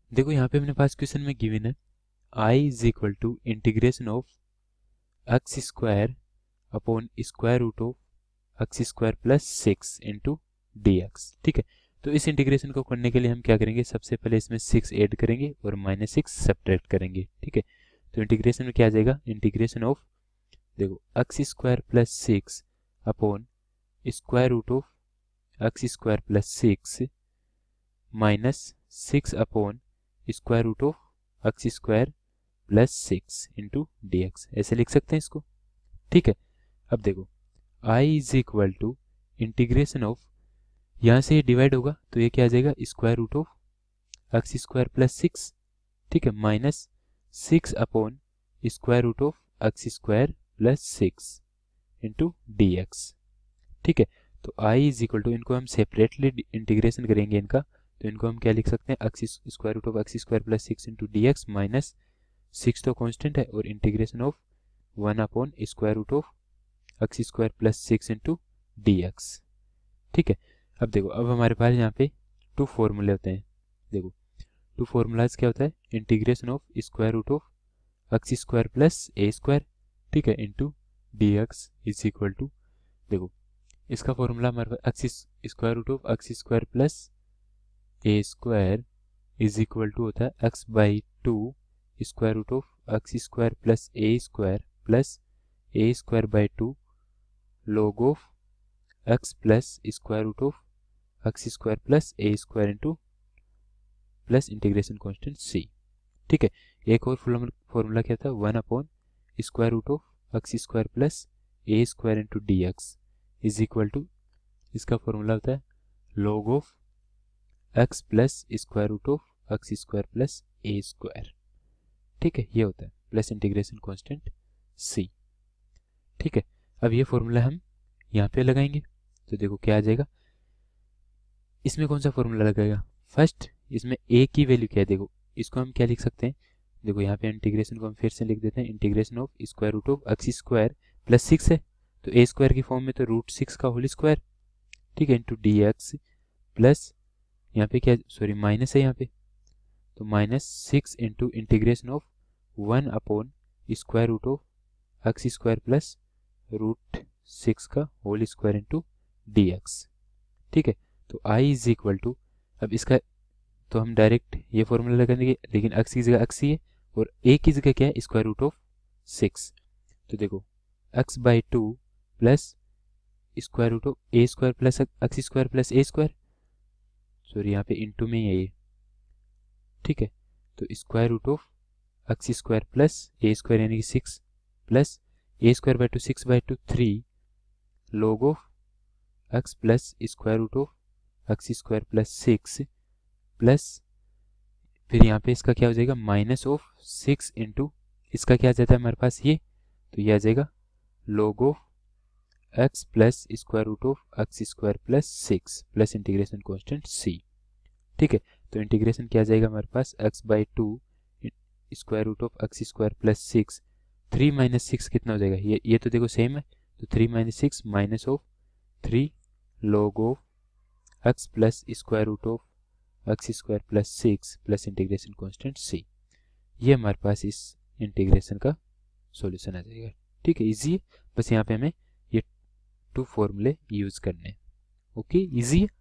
देखो यहाँ पे अपने पास क्वेश्चन में गिवन है I is equal to integration of x square upon square root of x square plus 6 into d x. ठीक है, तो इस इंटीग्रेशन को करने के लिए हम क्या करेंगे, सबसे पहले इसमें 6 ऐड करेंगे और -6 सब्ट्रैक्ट करेंगे। ठीक है, तो इंटीग्रेशन में क्या आ जाएगा, इंटीग्रेशन ऑफ देखो x square plus 6 upon square root of x square plus 6 -6 upon square root of x square plus 6 into d x, ऐसे लिख सकते हैं इसको। ठीक है, अब देखो I is equal to integration of, यहाँ से ये डिवाइड होगा तो ये क्या आ जाएगा, square root of x square plus 6। ठीक है, -6 upon square root of x square plus 6 into d x. ठीक है, तो I इज इक्वल टू, इनको हम सेपरेटली इंटीग्रेशन करेंगे इनका, तो इनको हम क्या लिख सकते हैं, x square root of x square plus 6 into d x -6 तो कॉन्स्टेंट है और integration of 1 upon square root of x square plus 6 into d x. ठीक है, अब देखो अब हमारे पास यहाँ पे 2 फॉर्मूले होते हैं। देखो 2 फॉर्मूलाज क्या होता है, integration of square root of x square plus a square, ठीक है, into d x is equal to, देखो इसका फॉर्मूला हमारे पास x square root of x square plus a square is equal to होता है x by 2 square root of x square plus a square by 2 log of x plus square root of x square plus a square into plus integration constant c. ठीक है, एक और formula क्या था, 1 upon square root of x square plus a square into d x is equal to, इसका formula होता है log of x plus square root of x square plus a square. ठीक है, ये होता है प्लस इंटीग्रेशन कांस्टेंट सी। ठीक है, अब ये फॉर्मूला हम यहाँ पे लगाएंगे तो देखो क्या आ जाएगा, इसमें कौन सा फॉर्मूला लगाएगा, फर्स्ट इसमें a की वैल्यू क्या है, देखो इसको हम क्या लिख सकते हैं, देखो यहाँ पे इंटीग्रेशन को हम फिर से लिख देते हैं, integration of square root of x square plus 6 है तो a स्क्वायर की फॉर्म में तो √6 का होल स्क्वायर, ठीक है, इंटू डी एक्स प्लस यहाँ पे क्या, सॉरी माइनस है यहाँ पे, तो -6 into integration of 1 upon square root of x square plus √6 का whole square into d x. ठीक है, तो I इज इक्वल टू, अब इसका तो हम डायरेक्ट ये फॉर्मूला लगा देंगे, लेकिन एक्स की जगह एक्स ही है और a की जगह क्या है, स्क्वायर रूट ऑफ 6, तो देखो x by 2 plus square root of a square plus x square plus a square, sorry यहाँ पे इंटू में ही है ये। ठीक है, तो square root of x square plus a square यानी कि 6 plus a square by 2 6 by 2 3 log of x plus square root of x square plus 6 plus फिर यहाँ पे इसका क्या हो जाएगा, -6 इंटू इसका क्या आ जाता है हमारे पास ये, तो ये आ जाएगा log of x plus square root of x square plus 6 plus integration constant c. ठीक है, तो इंटीग्रेशन क्या आ जाएगा हमारे पास, x by 2 square root of x square plus 6, 3 - 6 कितना हो जाएगा, ये तो देखो सेम है, तो 3 - 6 minus of 3 log of x plus square root of x square plus 6 plus integration constant c. ये हमारे पास इस इंटीग्रेशन का सॉल्यूशन आ जाएगा। ठीक है, इजी है, बस यहाँ पे हमें ये 2 फॉर्मूले यूज करने हैं। ओके, इजी है।